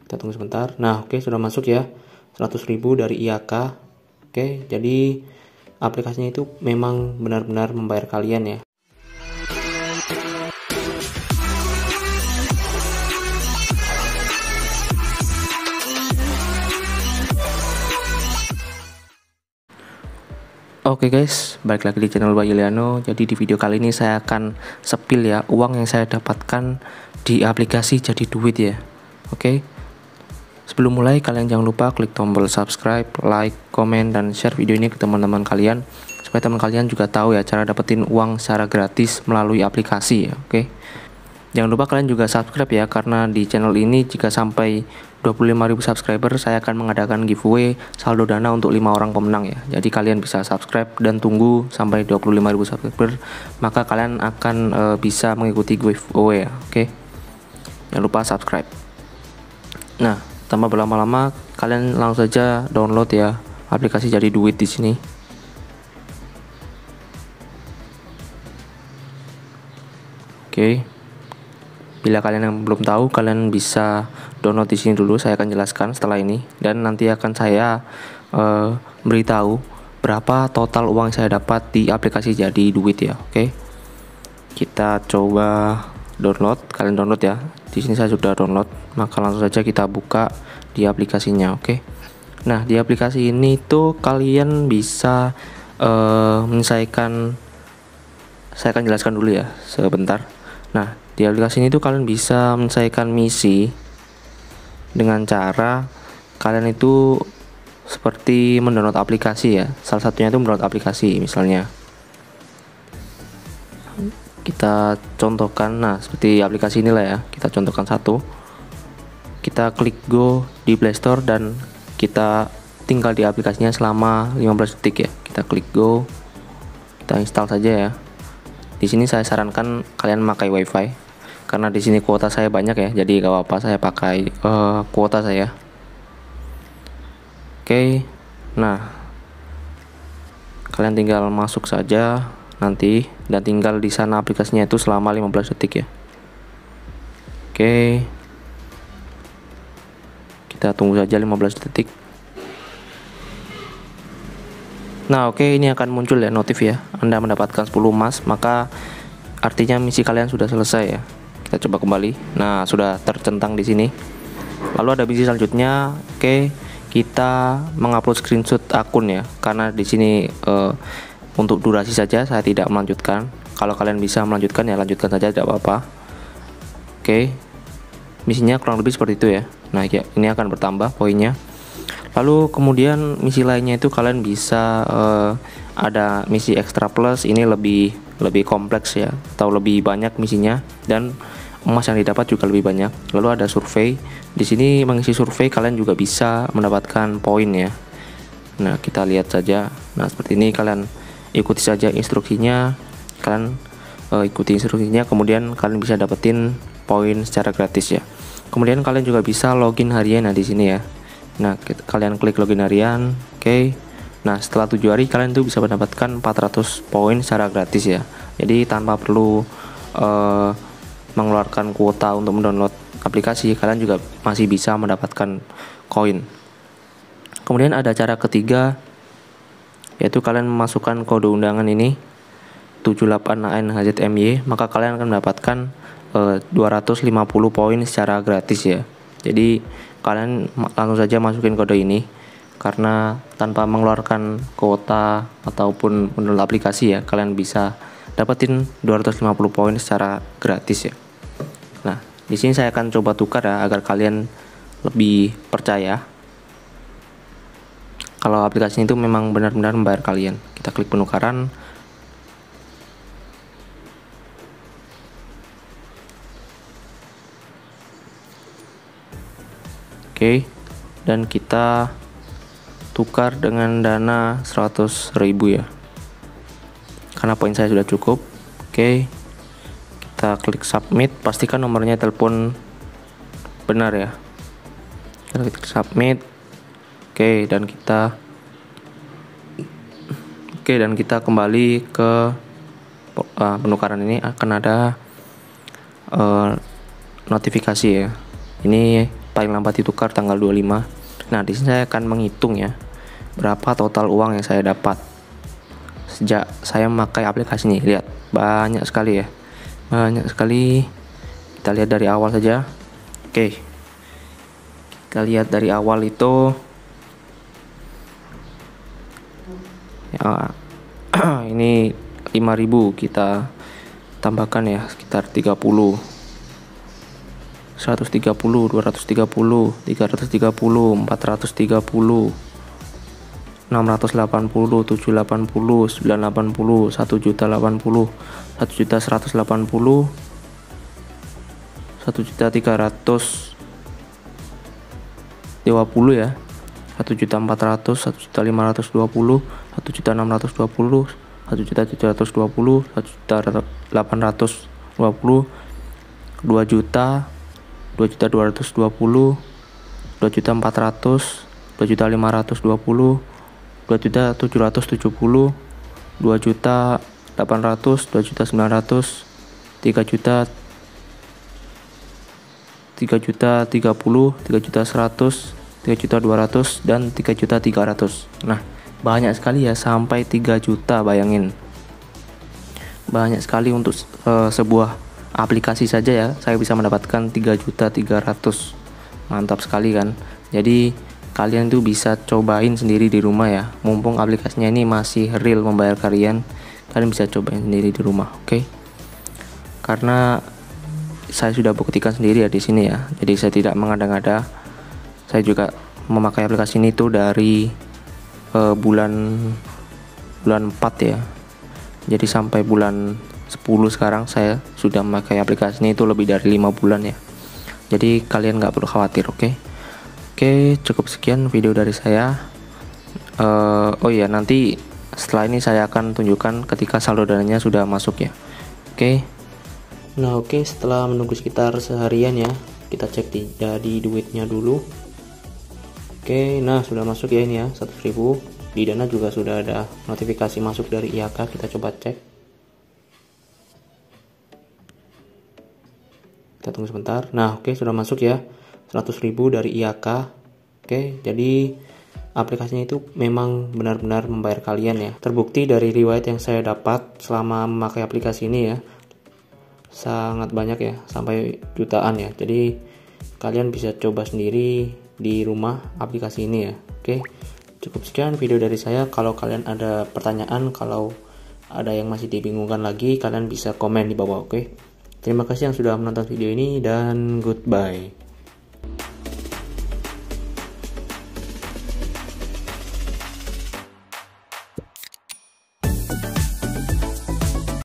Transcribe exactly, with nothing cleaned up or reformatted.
Kita tunggu sebentar. Nah, oke, sudah masuk ya. seratus ribu dari I A K. Oke, jadi aplikasinya itu memang benar-benar membayar kalian ya. Oke guys, balik lagi di channel Bayu Liano. Jadi di video kali ini saya akan sepil ya uang yang saya dapatkan di aplikasi Jadi Duit ya. Oke. Sebelum mulai, kalian jangan lupa klik tombol subscribe, like, komen, dan share video ini ke teman-teman kalian supaya teman kalian juga tahu ya cara dapetin uang secara gratis melalui aplikasi ya. Oke. Jangan lupa kalian juga subscribe ya, karena di channel ini jika sampai dua puluh lima ribu subscriber saya akan mengadakan giveaway saldo dana untuk lima orang pemenang ya. Jadi kalian bisa subscribe dan tunggu sampai dua puluh lima ribu subscriber, maka kalian akan e, bisa mengikuti giveaway ya. Oke. Jangan lupa subscribe. Nah, tanpa berlama-lama kalian langsung saja download ya aplikasi Jadi Duit di sini. Oke. Bila kalian yang belum tahu, kalian bisa download di sini dulu. Saya akan jelaskan setelah ini, dan nanti akan saya uh, beritahu berapa total uang yang saya dapat di aplikasi Jadi Duit ya. Oke, kita coba download. Kalian download ya. Di sini saya sudah download, maka langsung saja kita buka di aplikasinya. Oke. Nah, di aplikasi ini tuh kalian bisa uh, menyelesaikan. Saya akan jelaskan dulu ya sebentar. Nah, di aplikasi ini tuh kalian bisa menyelesaikan misi dengan cara kalian itu seperti mendownload aplikasi ya. Salah satunya itu mendownload aplikasi, misalnya kita contohkan. Nah, seperti aplikasi inilah ya, kita contohkan satu. Kita klik go di Play Store dan kita tinggal di aplikasinya selama lima belas detik ya. Kita klik go, kita install saja ya. Di sini saya sarankan kalian memakai WiFi karena di sini kuota saya banyak ya, jadi gak apa-apa saya pakai uh, kuota saya. Oke, nah kalian tinggal masuk saja nanti dan tinggal di sana aplikasinya itu selama lima belas detik ya. Oke, kita tunggu saja lima belas detik. Nah, oke, ini akan muncul ya notif ya. Anda mendapatkan sepuluh emas, maka artinya misi kalian sudah selesai ya. Kita coba kembali. Nah, sudah tercentang di sini. Lalu ada misi selanjutnya. Oke, kita mengupload screenshot akun ya. Karena di sini uh, untuk durasi saja saya tidak melanjutkan. Kalau kalian bisa melanjutkan ya lanjutkan saja, tidak apa-apa. Oke. Misinya kurang lebih seperti itu ya. Nah, ya, ini akan bertambah poinnya. Lalu kemudian misi lainnya itu kalian bisa uh, ada misi extra plus. Ini lebih lebih kompleks ya, atau lebih banyak misinya, dan emas yang didapat juga lebih banyak. Lalu ada survei. Di sini mengisi survei kalian juga bisa mendapatkan poin ya. Nah, kita lihat saja. Nah, seperti ini kalian ikuti saja instruksinya. Kalian uh, ikuti instruksinya, kemudian kalian bisa dapetin poin secara gratis ya. Kemudian kalian juga bisa login harian nah di sini ya. Nah, kita, kalian klik login harian. Oke. Okay. Nah, setelah tujuh hari kalian tuh bisa mendapatkan empat ratus poin secara gratis ya. Jadi tanpa perlu uh, mengeluarkan kuota untuk mendownload aplikasi, kalian juga masih bisa mendapatkan koin. Kemudian ada cara ketiga, yaitu kalian memasukkan kode undangan ini tujuh delapan A N H Z M Y, maka kalian akan mendapatkan uh, dua ratus lima puluh poin secara gratis ya. Jadi kalian langsung saja masukin kode ini, karena tanpa mengeluarkan kuota ataupun mendownload aplikasi ya, kalian bisa dapetin dua ratus lima puluh poin secara gratis ya. Nah, di sini saya akan coba tukar ya agar kalian lebih percaya kalau aplikasi itu memang benar-benar membayar kalian. Kita klik penukaran. Oke, dan kita tukar dengan dana seratus ribu ya, karena poin saya sudah cukup. Oke, kita klik submit. Pastikan nomornya telepon benar ya. Kita klik submit. Oke, dan kita Oke dan kita kembali ke uh, penukaran. Ini akan ada uh, notifikasi ya. Ini paling lambat ditukar tanggal dua puluh lima. Nah, di sini saya akan menghitung ya, berapa total uang yang saya dapat sejak saya memakai aplikasi ini. Lihat, banyak sekali ya. Banyak sekali. Kita lihat dari awal saja. Oke. Kita lihat dari awal itu ya, ini lima ribu kita tambahkan ya, sekitar tiga puluh, seratus tiga puluh, dua ratus tiga puluh, tiga ratus tiga puluh, empat ratus tiga puluh, enam ratus delapan puluh, tujuh ratus delapan puluh, sembilan ratus delapan puluh, satu juta delapan puluh, satu juta seratus delapan puluh, satu juta tiga ratus dua puluh ya, satu juta empat ratus, satu juta lima ratus dua puluh, satu juta enam ratus dua puluh, satu juta tujuh ratus dua puluh, satu juta delapan ratus dua puluh, dua juta, dua juta dua ratus dua puluh, dua juta empat ratus, dua juta lima ratus dua puluh, dua juta tujuh ratus tujuh puluh, dua juta delapan ratus, dua juta sembilan ratus, tiga juta, tiga juta tiga puluh, tiga juta seratus, tiga juta dua ratus, dan tiga juta tiga ratus. Nah, banyak sekali ya, sampai tiga juta, bayangin. Banyak sekali untuk uh, sebuah aplikasi saja ya, saya bisa mendapatkan tiga juta tiga ratus. Mantap sekali kan. Jadi kalian tuh bisa cobain sendiri di rumah ya. Mumpung aplikasinya ini masih real membayar kalian, kalian bisa cobain sendiri di rumah, oke? Okay? Karena saya sudah buktikan sendiri ya di sini ya. Jadi saya tidak mengada-ngada. Saya juga memakai aplikasi ini tuh dari uh, bulan bulan empat ya. Jadi sampai bulan sepuluh sekarang saya sudah memakai aplikasi ini, itu lebih dari lima bulan ya. Jadi kalian nggak perlu khawatir, oke? Okay? Oke, okay, cukup sekian video dari saya. Uh, oh iya, nanti setelah ini saya akan tunjukkan ketika saldo dananya sudah masuk ya. Oke. Okay. Nah, oke, okay, setelah menunggu sekitar seharian ya, kita cek di, dari duitnya dulu. Oke, okay, nah sudah masuk ya ini ya, seratus ribu. Di Dana juga sudah ada notifikasi masuk dari I A K, kita coba cek. Kita tunggu sebentar. Nah, oke, okay, sudah masuk ya, seratus ribu dari I A K. Oke, okay, jadi aplikasinya itu memang benar-benar membayar kalian ya. Terbukti dari riwayat yang saya dapat selama memakai aplikasi ini ya, sangat banyak ya, sampai jutaan ya. Jadi kalian bisa coba sendiri di rumah aplikasi ini ya. Oke, cukup sekian video dari saya. Kalau kalian ada pertanyaan, kalau ada yang masih dibingungkan lagi, kalian bisa komen di bawah. Oke, terima kasih yang sudah menonton video ini dan goodbye.